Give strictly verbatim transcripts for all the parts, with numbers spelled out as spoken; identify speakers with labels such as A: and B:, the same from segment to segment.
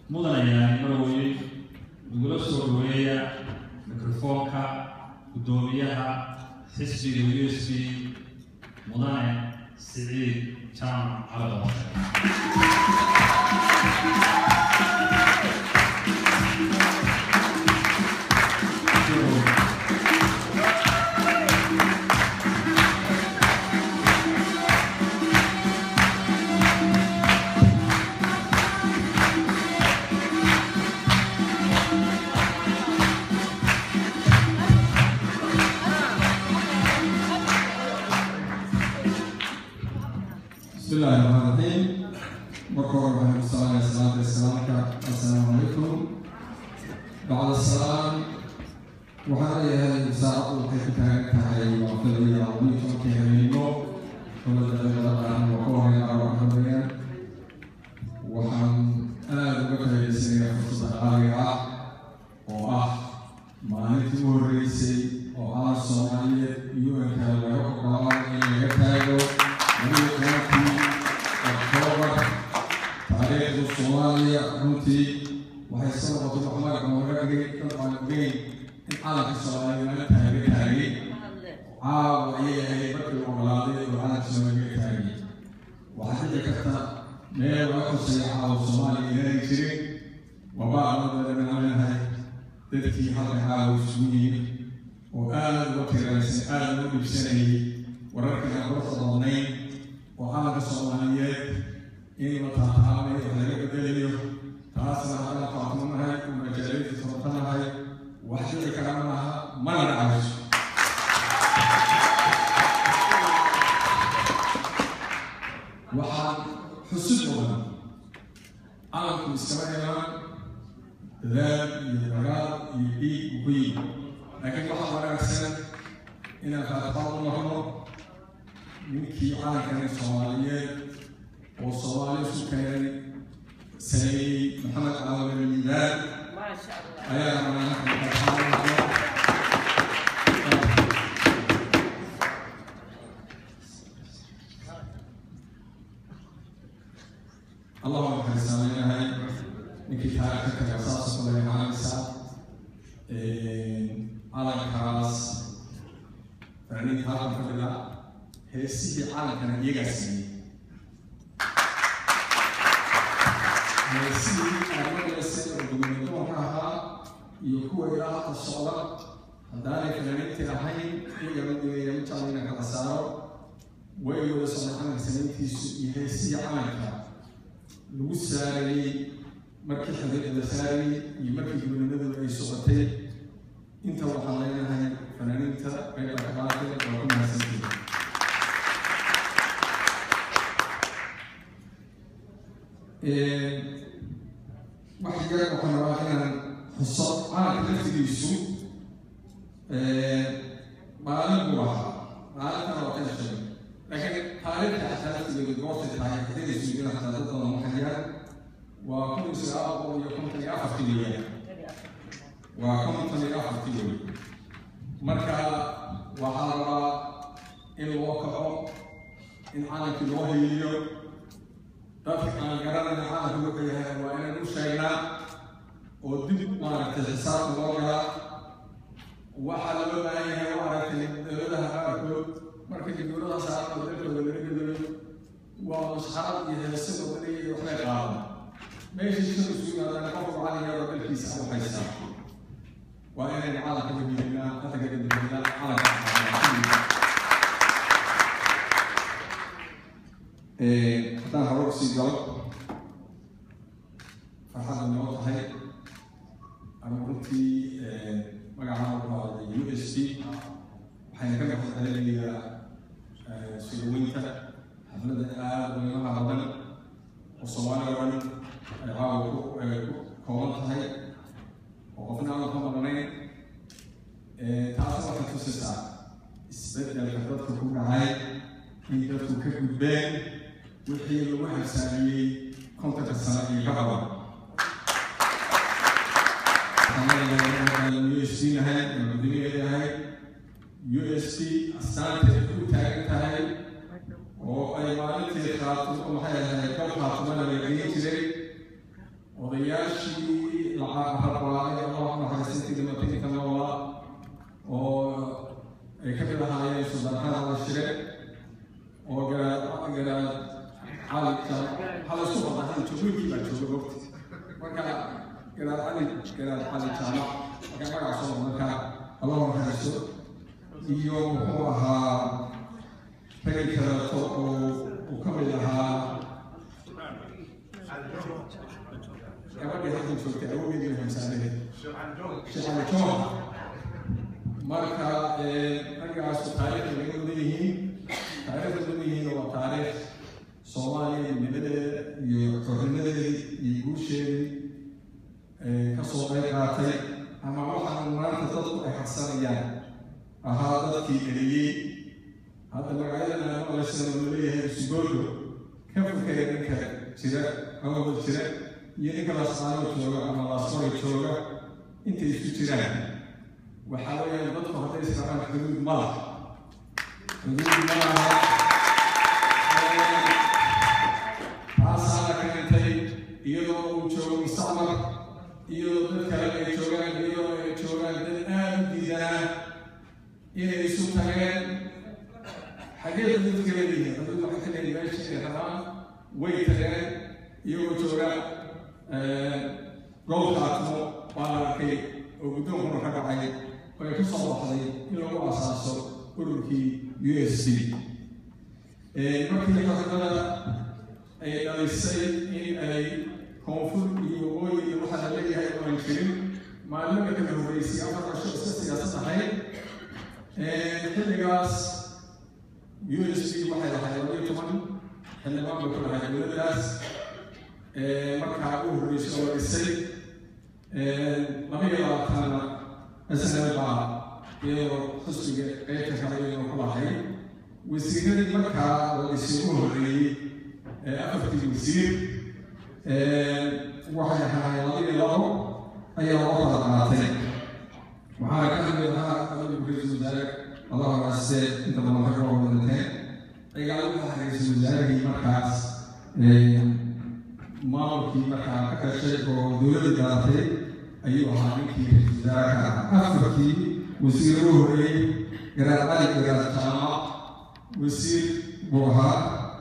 A: مدنيا مروي نقول سوريا ميكروفونكا قدوميها حسبي اليو اس بي مدنيا سعيد تام على الوطن.
B: بسم الله الرحمن الرحيم. بكرة بحب الصلاة والسلام والسلام السلام عليكم. بعد السلام وهذه هذه المساعدة وكيف كانت هذه الوقتية وميتون كهرينو ومن الأمر وقوة الأرواحية وحن أنا بكرة يسير فرصة عالية وأه ما نتمر رئيسي وعلى الصومالية يوم كان يقرأ إلى يكايو تاريخ الصومالية runtii waxay soo noqotay waxmarka hoggaanka dadka weyn in calanka Soomaaliya la taageeray caawa ayay ahayd markii oggolaaday oo calanka Soomaaliya taagay waxaa dhici karta meel wax ku sayaxaa Soomaaliya inay jirin wabaaqada leedahay dadkii halka caawa isugu yimid oo aad uga tiraysan aad u dhibsanayay wararka aan ku soconnay وحالك الصوماليات إن متعامل وحلقة دليل تاسع على فاطمة ومجالات سلطانها وحشد كلامها ما نعرفش. وحال حسبنا على كل سماء ذاب يبرد يبيك وبيك لكن وحال ولا سنة إن فاطمة ninkii calankan Soomaaliyeed oo Soomaaliya isku keenay Sayyid Maxamed Cali Liibaan ma sha Allah ayaa maanta Allahumma salli ala ninkii taariikhda ka asaas u leeyahay ee calankaas fanaaniin halkan fadhida هسي عالم كان يجاسي هسي أنا بس بدون توقعها يكون إلى الصلاة ذلك لمن تلاحين يجب أن يمتلئ كأسرار ويوصل عن سنتي هسي عالم لوساري مركز هذا الدساري يمركز من هذا الصوتين أنت وحلينا هاي فنانين ترى بين الأخبار وكم هسي waxay gaar waxaan rabaa inaan xuso calanka laftigiisu maalin buu ahaa maalintan waa ka shaqeey laakiin taariikhda xataa laftigeedu goortay tahay xididaysu jira xataa dad badan waxay jiraan waa kun iyo sagaal boqol iyo konton iyo afartii weeyaan waa konton iyo afartii weey marka waxaa la rabaa in loo kaco in calankii loo heliyo dadka aan garanayna calanka wuxuu yahay waa inaan u sheegnaa oo dib maaragtay xisaabta loo galaa waxaa loo baahan yahay maaragtay dowladaha qaarkood markii dowladaha saarada dalkooda laga gadayo waa masxarad iyo heesada wadaniga iyo waxbay qaadan meeshii sida isu yimaadaan qofku calankeeda dalkiisa u haystaa waa inaynu calanka gabidinaa hadda gabidinaa calanka haddaan hore usii galo farxadda noo tahay ama runtii magacaana wuxuu ahaaday U S B waxayna ka maqasdalinayaa sugaweynta xafladda aad qiimaha badan oo Soomaaliya oo dhan ay caawa ku kooban tahay oo qofna aan ka maqnayn taas waxay tusaysaa isbeddelka dadka ku dhacay in dadku ka gudbeen wixii lagu xilsaamiyey kontonka sano iyo ka badan U S B nahay mudaniga yahay U S B astaanteed ku taagan tahay oo ay maalintii qaatay maxay ahayd kal qaatumada la geyn jiray odayaashii lacagharabaaday allahuma xariisintii dhimatooyinka noolaa oo ay ka mid ahaayeen suldaanada shire oo garaad garaad xaalka xala soo baxay joogii baa jooga waqti marka garaad ali garaad xali jaamac marka magaca soo marka allahuma xariiso iyo wuxuu ahaa ragii kaleeto oo uu ka mid ahaa gabadhii halkan joogtay awgeedii hamsaaneed sheekh joog marka raggaas taariikhda laga wadan yihiin taariikhda wadan yihiin waa taariikh soomaaliya nimadeeda iyo xornimadeedii iyo guusheedii kasoo qayb qaatay ama waxaan maanta dadku ay xaqsanayaan ahaa dadkii eliyey hadda magacyadana maqlaysan oo laleeyahay sugooldo ka fakaya ninka jira awal jira iyo ninka laasqaano jooga ama laasqori jooga intay isku jiraan waxaa weeyaan dadku hadday israacaan xuduud ma laha xuduud ma laha taasaana keentay iyadoo uu joogo mustacmar iyadoo dad kale ay joogaan iyadoo ay joogaan dad aad u diidanaa inay isu tageen xaggee xuduud ka leeyihiin xuduud waxay ka leeyihin meesha ay rabaan way tageen iyagoo jooga gobolka atmo baa la arkay oo guddoonkuna ka dhacay oo ay ku soo baxday in lagu asaaso ururkii u s d markii xornimada ay dhalisay in ay koonfur iyo waqooyi iyo waxaa la leeyahay oo aan jirin maalmada kala horreysay afar casho iska siyaasad ahayd xilligaas u s d waxay lahayd laba iyo toban xildhibaan bay ku lahayd dowladdaas markaa u horreysay oo dhisay laba iyo labaatanna isna baa iyadoo xusbiga qaybta kale iyadoo ku lahay wasiiradii markaa oo dhisay u horreeyey afartii wasiir waxay ahaayeen laba iyo labo ayaa loo kala qaatay waxaana ka mid ahaa qabadii ra-iisul wasaare allahu caase inta badan rag oo wadateen ayagaa u ahaa ra-iisul wasaarihii markaas maamulkii markaa ka dhashay oo dowladda galatay ayuu ahaa ninkii ra-iisul wasaaraka ah afarkii wasiir u horreeyey garaad cali garaad jaamac wasiir buu ahaa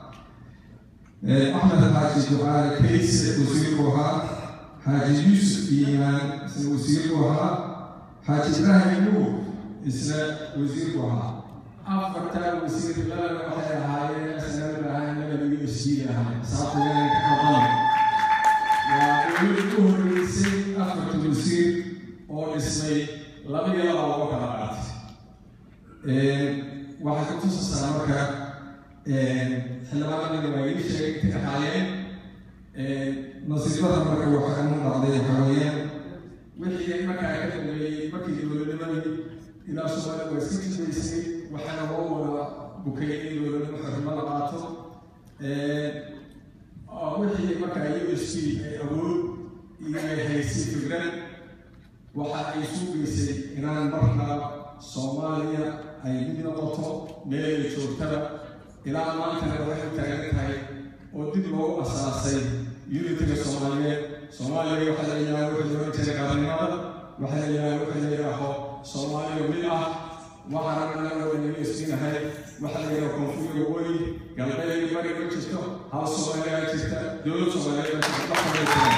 B: axmed xaaji ducaale kayse wasiir buu ahaa xaaji yuusuf iimaan isna wasiir buu ahaa xaaji ibraahim nuur isna wasiir buu ahaa afartaa wasiir labana waxay ahaayeen asnada ahaan labada u s d ahaa saabtayana ka qaban waa dowladda u horreysay afarta wasiir oo dhismay laba iyo laba loo kala qaatay waxay ku tusaysaa marka xildhibaanadii waa ii sheegay intay ahaayeen nasiibada marka waxaa inu dhacday waxaa weeyaan wixii markaa ka dambeeyey markii dowladnimadii ilaa soomaalida waa iska jibaysay waxaana loo wada bukeeyey in dowladnimo xornimada qaato wixii markaa u s p ay awood iyo ay haysay fikrad waxa ay suugaysay inaan marka soomaaliya ay mid noqoto meelay joogtada ilaa maantana waxay taagan tahay oo dib loogu asaasay unitiga soomaaliyeed soomaaliya waxaa la yidhaha wuxuu looga jiray qaranimada waxaa la yidhaha wuxuu la yidhaaho soomaaliya mid ah waxaana annaga wada u s p nahay waxaa la yidhaha koonfur waqooyi galbeed bari ma jirto hal soomaaliyaa jirta dowlad soomaaliyeed baa jirta waxaa la jiraan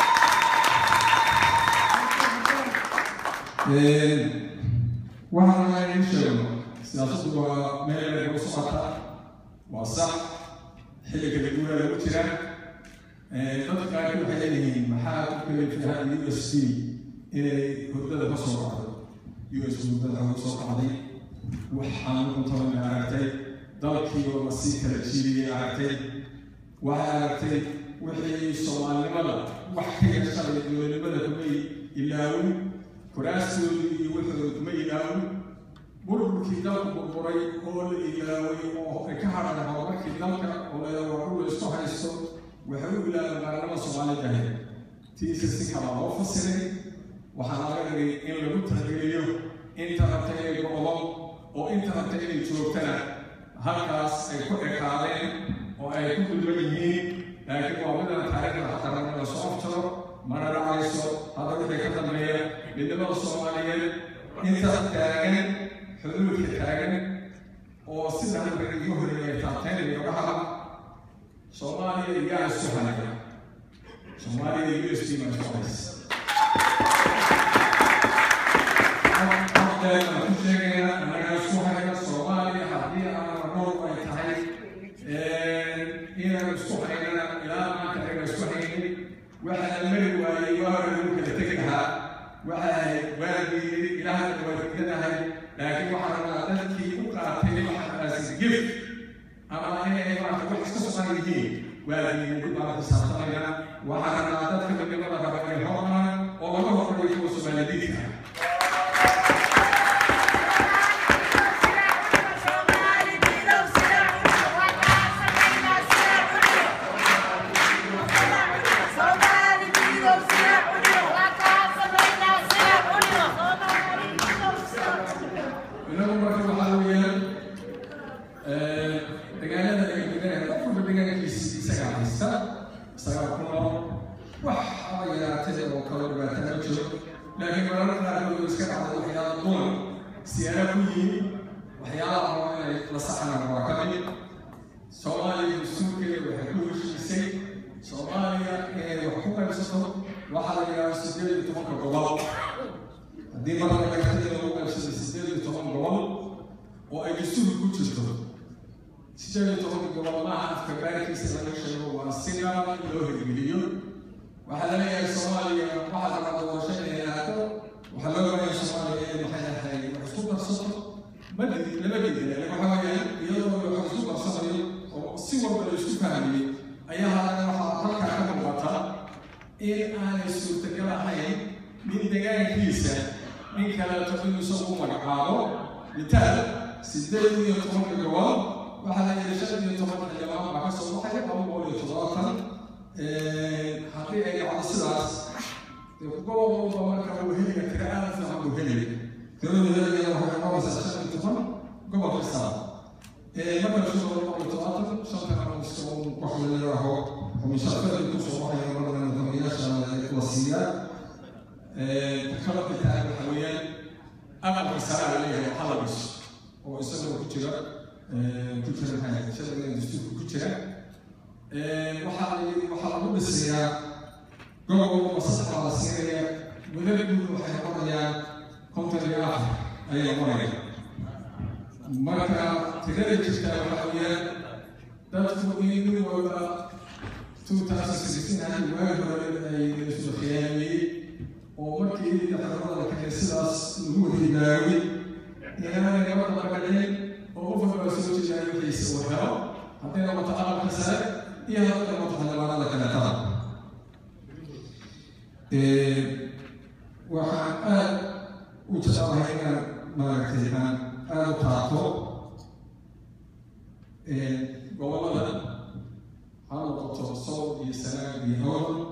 B: waxaan nahay in sheegno siyaasaddu waa meel lagu socota waa sax xilliga laguura lagu jira dadka qaarkii waxay leeyihiin maxaa ku kalifaha u s d inay hurdada ka soo kacdo u s hurdada ka soo kacday waxaan cuntada aragtay dalkii oo la sii kala jiiriyay aragtay waxay aragtay wixii soomaalinimada wax ka yashalay dowladnimada kumay ilaawin kuraastoodii iyo wixooda kuma ilaawin burburkii dalku burburay oo la ilaaway oo ay ka hadhan horumarkii dalka oo leedawaadhula isku haysto waxay u ilaaween qaranimada soomaalida ahayd tiisa si kala loo fasiray waxaa laga dhigay in lagu tixgeliyo inta rabta inay go'do oo inta rabta inay joogtana halkaas ay ku ekaadeen oo ay ku dulman yihiin laakiin waa midaan taariikhda qaranimada soo afjaro mana Soomaaliyeed inta taagan xuduudka taagan oo sida halka ugu horeeyay taabteen iyo waxa Soomaaliya iyo Soomaaliya Soomaaliya iyo U S D ma shaqeys أنا كنت أنا أنا سوحنا Soomaaliya haddii aan nool ay tahay إن سوحنا إلى ما كان سوحنا وحنا ملك ويوارد كتكها وحنا والدي إلى هذا الوقت لكن وحنا تذكي وقعتين وحنا سجف أما أنا ما تروح سوحنا يجي والدي يقول بعض الساعات وحنا تذكي من بعض الأحيان والله هو اللي يوصل لديها لكن مرات نقول مسكت على الحياة الضمن سيارة كلية وحياة عمرنا لصحنا مراكبين Soomaaliya suuqeeda waxay ku heshiisay Soomaaliya inay wax ku qaybsato waxa la yiraahdo sideed iyo toban gobol haddii mar laga hadlayo lagu qaybsado sideed iyo toban gobol oo ay isugu ku jirto sideed iyo toban gobol maaha afka baarkiisa laga sheego waa sida loo hirgeliyo waxa la leeyahay Soomaaliya waxa la rabo doorashada waxa loo baahan Soomaaliya inay maxay tahay wax isku darsato ma dii lama dii waxa weeyaan iyadoo wax isku darsanayo oo si walba la isku fahmay ayaa hadana waxa halka ka muuqata in aan suurtagal ahayn min deegaankiisa min kala taxadus oo magacaabo mitaal sideed iyo toban gobol waxa la yiraahdaa shan iyo toban xildhibaan baa ka soo baxay laba boqol iyo toddobaatan haddii ay dhacdo sidaas gobol walba marka uu heliga tiraada fiican uu heliyo tirada heliga waxay noqonaysaa shan iyo toban gobol kasta marka la soo boqol iyo toddobaatan shanta kana soo wax la yiraahdo ومشاركة الكسوة وهي مرة من الدنيا الوصية تكلم في التعليم الحلوية أغلب السلام عليه حلبش ويسمى كتيرة كتيرة هاي شغل الدستور كتيرة وحال وحال بالسياق جو مصلحة على السيرة ونبدو حيوانيا كنت الرياح أي مرة مرة تقدر تشتغل الحلوية تدخل إلى ولا two thousand sixteen هذه واجهة يسوع خيالي ومركي يحرر لك السلاس نقول هداوي يعني أنا قبل ما بعدين وأوفر بسوي شيء يسويها حتى لما تعرف حساب هي هذا ما تحنا لك أنا ترى وحن وتشابه هنا ما كتبنا أنا تعطو قولنا هذا التصور يسلم بهون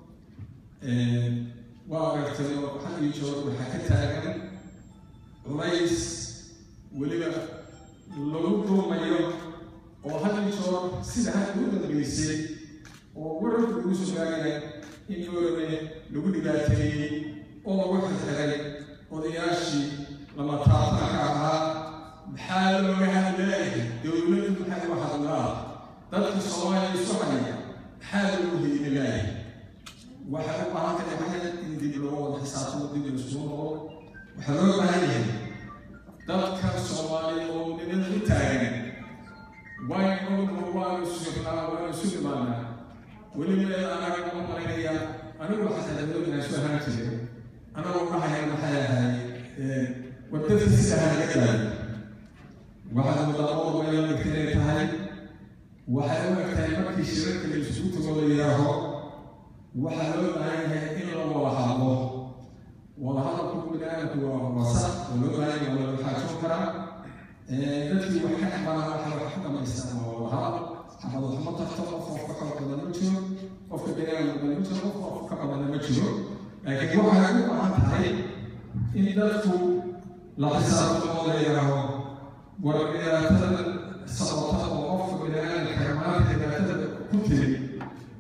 B: وقت حد يشوف وحكتها كان رئيس ولما لو مايو وحد يشوف سيدها يقول بيسي وورد بيوسف قال إنه لو دقاتي أو واحد هاي ودياشي لما تعطاها بحال وهذا دولة بحال واحد الله dadka Soomaaliya Soomaaliya xaaladu ilaahay waxa uu baahan yahay in dib loo wada xisaabtamo dib loo soo noqdo waxa loo baahan yahay dadka Soomaaliya oo nidin u taagan way oo waa suuqna waa suuqna waliba anaga ma marinaya anigu waxa hadalay inaan soo hanaajiyay anagu waxa yahay waxa yahay ee wadada sidaa laga galay waxa uu dadku way inay tahay waxay u egtahay markii shirarka la isugu tago la yidhaaho waxaa loo baahan yahay in la wada hadlo wada hadalku biniaadamku waa wasax oo loo baahan yahay wada xaajoon karaa dadkii wax ka xamaana waxa wax ku dhamaystaan waa wada hadal xabad waxma tarto qof qofka kala badan ma jiro qofka biniaadamku badan ma jiro qof qofka badan ma jiro laakiin waxay u baahan tahay in dadku la xisaabtamo la yidhaaho war dhibaatada sababta oo qofka biniaadamka xirmaanta dhibaatada ku tiri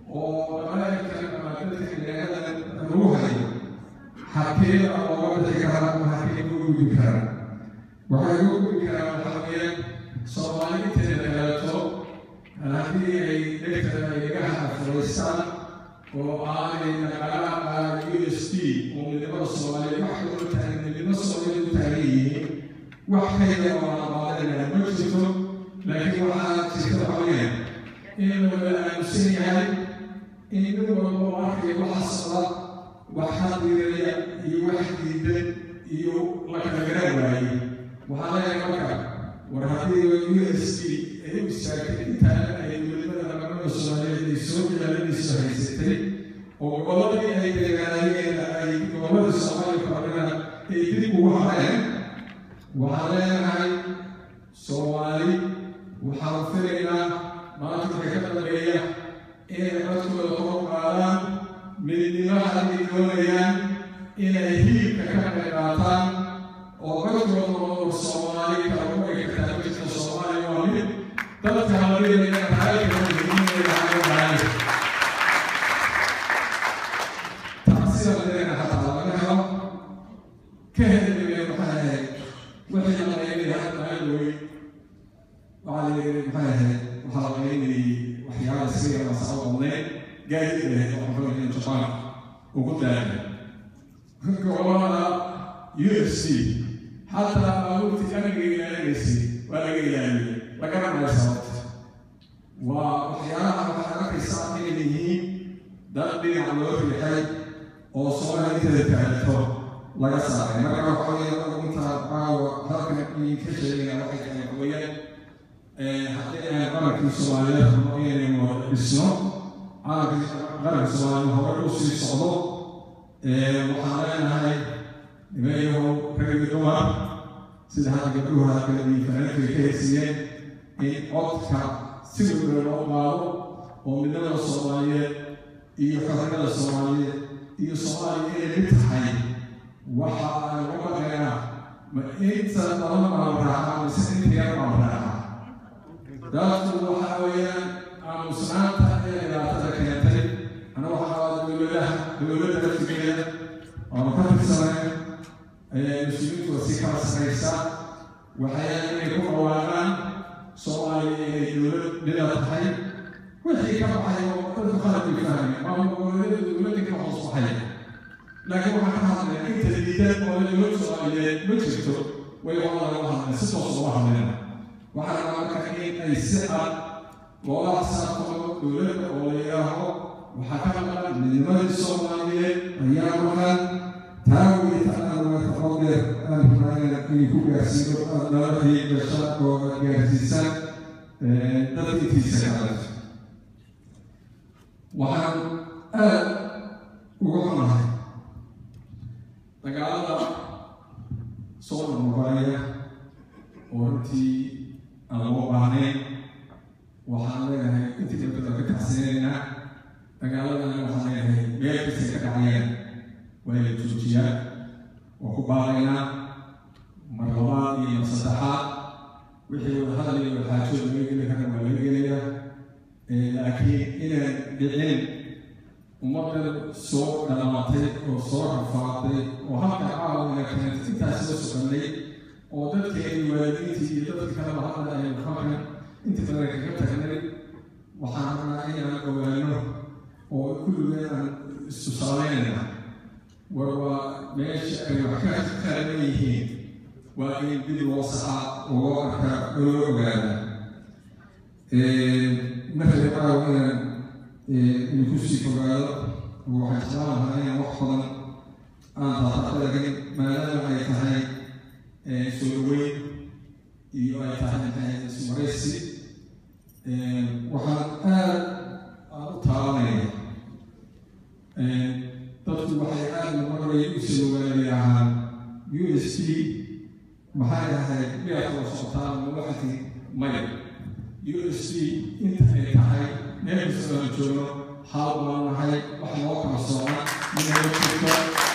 B: oo malaa'igta ama dadka biniaadamka lagu hayo xaqiiqda looga bixi haddii ay dhegta ay gaha furaystaan oo aanay naqalaan U S D oo midnimada Soomaaliya wax ka u tahay midnimada Soomaaliya u taagan yihiin wax kayda oo aan ma jirto laakiin waxaa jirta waxaweyaan in la aamusan yahay in nin walba oo arkaya waxa socda wax xadiiraya iyo wax diidan iyo la kala garan waayey waxaa leeyahay marka war haddii U S D ay u istaagtay intaan ay midnimada naqaanada Soomaaliyeed ay soo ilaalinayso haysatay oo gobolladii ay deegaanayeen ay gobollada Soomaaliya fadhiyaan ay dib ugu hareen waxaa leenahay Soomaali waxaan filaynaa maanta waxay ka dambeeya inay codkooda kor u qaadaan midnimada ay doonayaan inay hiilka ka qayb qaataan oo codkooda oo Soomaali kala u ay kartaa midka Soomaaliya waa mid dadka haweeneyda raayka midnimada ay taasina leena hataa laga helo ka helaya waxaa ahayd wixii la leeyahay maadooy waxaa leeyahay maxay ahayd waxaa la leeyahay waxyaaba sida la soo qodnay gaadiid leh oo xooggan Japan ugu daaday gobolada U S D حتى أقول تكلم إلى ولا إلى لكن ما يصير وأحيانا أحيانا كيسان إليه ده بين عمله في حي أو صار يتذكر له لا يصير ما كان حوالي أنت أو هذا كان يكشف لنا واحد كان قوية حتى أنا قرأت في الصومالية يعني بالسنة أنا قرأت في الصومالية هو الرئيس الصعود وحاليا هاي ما يهو كريدوما سيد هذا قبلها كذي فنان في كيسية إن أكثر سيد الرجال ومن الصومالية يحرر الصومالية الصومالية للتحي وحا وما ما إنت طالما مرة مسنت يا مرة دارت وحاويا عن صنعتها إلى تذكرتي أنا وحاول بولده بولده الفكرة أنا كنت سنة المسلمين وسيكا سنيسا وحياة يكون أولاً صومالي يولد بلا تحي وحي كما حي وقلت خالد الفهمي ما هو يولد كما هو صحيح لكن وحنا هذا أنت الجديد ولا يولد صومالي مجلسه ويقول الله ستة صباح لنا وحنا كأنين أي سحر ولا سافر يولد ولا يراهو وحكمنا من المجلس الصومالي أيامنا تاوي تأمل وتقدر أن يكون يحسن أن في بشر وجاهزين تدري في سنوات وحن أ وقمنا تقال صور المبارية ورتي المبارية وحنا أنت تقدر تحسننا تقال أنا وحنا بيت سكتعيان ويتوجيا وكبارنا مرات يمسحات وحي هذا الحاجة اللي كان ولا لكن إلى بعلم ومرة صور دلاماتي وصور فاضي وهذا عاون كانت تأسيس سكني وذلك الوالدين ذلك كان هذا المكان أنت ترى كيف تكني وحنا أيام قولنا وكل من استشارنا وهو ماشي المكان خارجيه وإن بالوسعة ووقع الأولى مثل قالوا نفسي فقال وحسنا هاي وحضن أنا تعتقد ما لا يتهاي سلوي يتهاي هاي سمرسي وحن أطالع dadku waxay aad marway u soo wareeyaan U S D maxay ahayd meel soo socotaan waxay maya U S D inta ay tahay meel soo joogo hal waxay wax loo kala soocaa inay jirto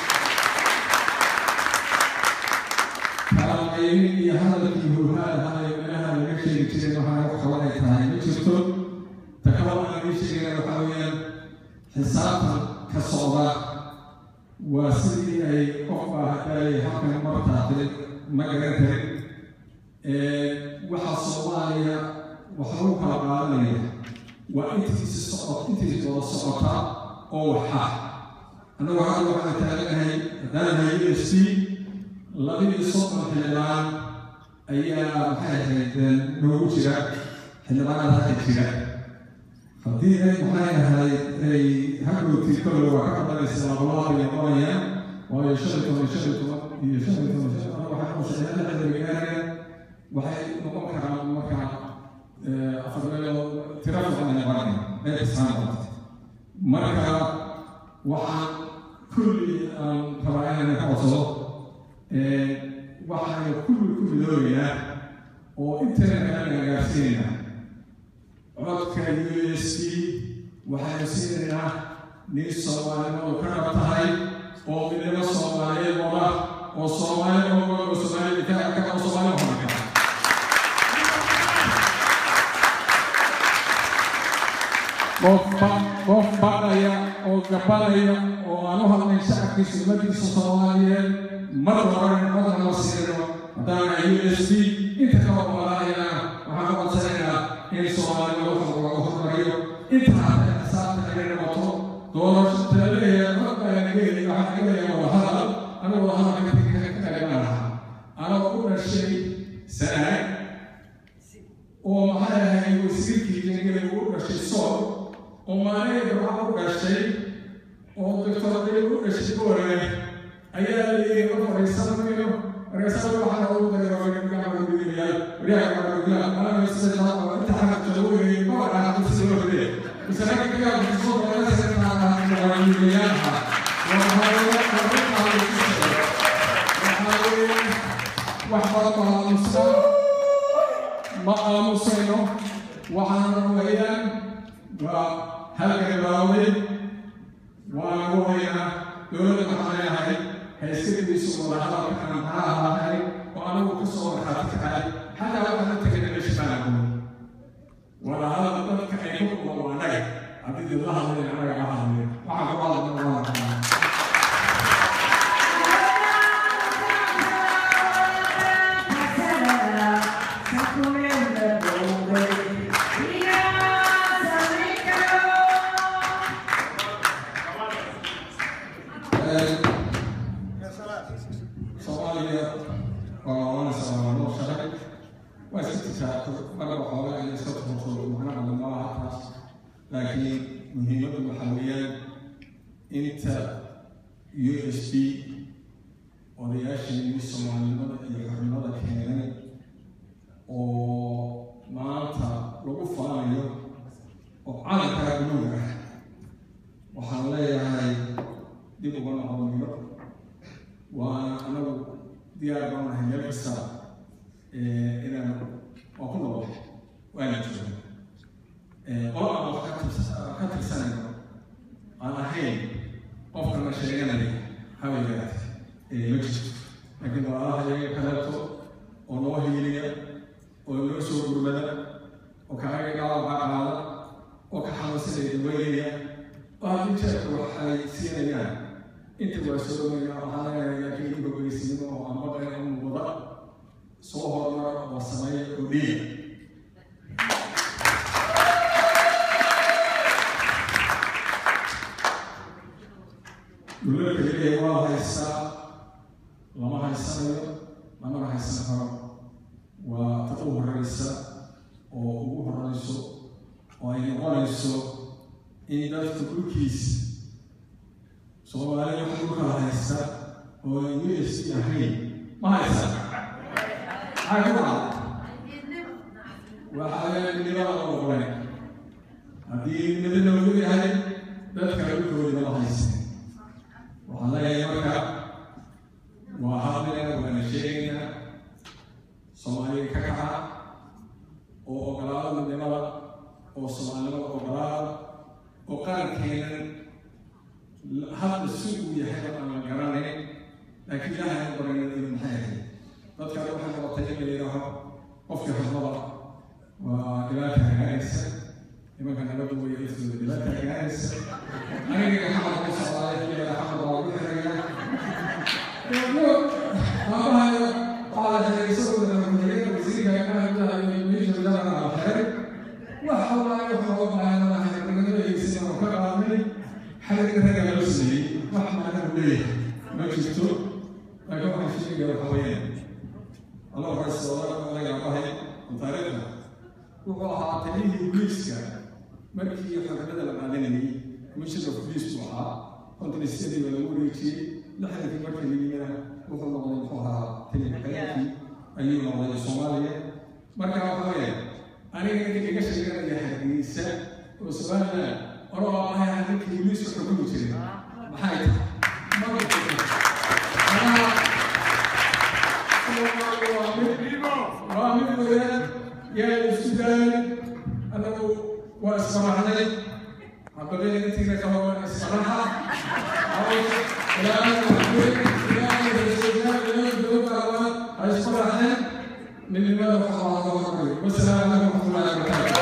B: kaalmeyn iyo hadalkii hurhaad ahay meelaha laga sheegi jiray waxay wax kale ay tahay ma jirto takawada ay sheegeen waxa weeyaan xisaabtan ka socda وسيدي أي قفة أي حكم مرتاحة ما قدرت وحصلوا عليها وحروقها عليها وأنت تسقط أنت تسقط أو حا أنا واحد واحد تعلم هاي هذا هاي الشيء الذي يصدر في الإعلام أي محايا نوجه حينما لا تجري فدي أي محايا هاي أي هكذا تذكر وكذا الإسلام الله بالقرآن ويشرط ويشرط يشرط ويشرط أنا واحد مسلم هذا الرجال واحد مكان مكان أفضل ترافق عن الإعلام لا تسمع مركا وحن كل طبعاً نحوصه وحن كل كل دولة وإنترنت أنا جالسين عد كيو إس تي وحن سيرنا نيس صومالي وكرة هاي ومن الصومالي ولا والصومالي والصومالي كذا كذا والصومالي وهكذا qof baaqaya oo gabalaya oo aan u hadlay shacabkiisa umadiisa Soomaaliyeed mar hore madana la siiro hadaan U S D inta ka walaayna waxaan ku codsanaynaa in Soomaaliya loo hormariyo inta hadda xisaabta ay noqoto doorashada leeyahay waxaan geeyay waxaan geeyay wahada anigu wahada ka tagayna ana u dhashay sanad oo maxay ahayd wasiirkii jengalay u dhashay soo وماني بروح بشيء ودكتور بيقول بشيء بوري أيها اللي يروح رئيسنا منه رئيسنا واحد أقول ده يروح يعمل بديليا وريا يعمل بديليا أنا مستعد أنت حاجة تسوي ما أنا تسوي بدي بس أنا كده بسوي أنا سألنا عن بديليا وهذا وحنا ما نصنع ما نصنع وحنا ويان وهلك البراوي وروينا دولة محلية هاي هيسير بيسوق لحظة كان معاها هاي وأنا بكسر حتى هاي حتى لو أنا تكلم إيش بنقول ولا هذا الطريق حيكون وراي عبد الله اللي أنا قاعد وعلى بعض المرات لكن مهمة المحلية أنت يو إس بي ودياش نيسو معلومات يحملنا كهنا وما أنت لو فاهم وعلى كلامه وحاليا هاي دي بقولنا هذا وأنا ديار بنا هي بس إلى أقوله وأنا جزء قرأ كتر سنة أنا حين أفكر مشاريعنا لي حاولت مكتشف لكن الله يجي كلامه ونوه لي ونرسل بربنا وكأي قال بعض وكحمس لي الويلية وهذه تأكل حي سينيان أنت وسلم يا الله يكيد بقيسين وعمر يوم وضع صهر وسماء ودي dulu ketika awal haisa lama haisa lama haisa haram wa tatuh haisa o ugu horayso oo ay noqonayso in dadka dhulkiis Soomaaliya wax ku kala haysta oo U S D ahayn ma haysa ayuu waxa nidaba oo qoray hadii nidaba uu yahay dadka dhulkooda ma haysta وعلى يمكا وعاملنا ونشينا صومالي ككا أو أقرار من دماغ أو صومالي أقرار وقال كان هذا السوق يحب أن القرانين لكن لا يقدر أن يكون حياتي تذكر واحد وقتين اللي راح أفتح النظر وإلى كهائس لما كان يبدو يأثر إلى كهائس أنا كان حمد موسى الله يحيي حمد الله يقول أما قال هذا يسوع من المدير وزير كان يقول يجب لنا على الخير وحول يحول معنا ليه ما شفتوا ما كان في شيء قال حوالين الله رئيس الله الله يعطيه وطارقنا وقال تليه بوليس ما في حركة الأمانية مش البوليس وها كنت نسيت ولا وريتي لحد في مركز المينا وقال الله يفوها تليه حياتي أيوة الله الصومالية مركز حوالين أنا كنت كشف كذا حديث وسؤالنا أروح الله يهديك بوليس وحكومة شيء محايد ما قلت أنا رامي الولاد يا السودان أنا وأسمع لك عبد الله كثير كمان الصراحة لا لا لا لا لا من المال والسلام عليكم ورحمة الله وبركاته.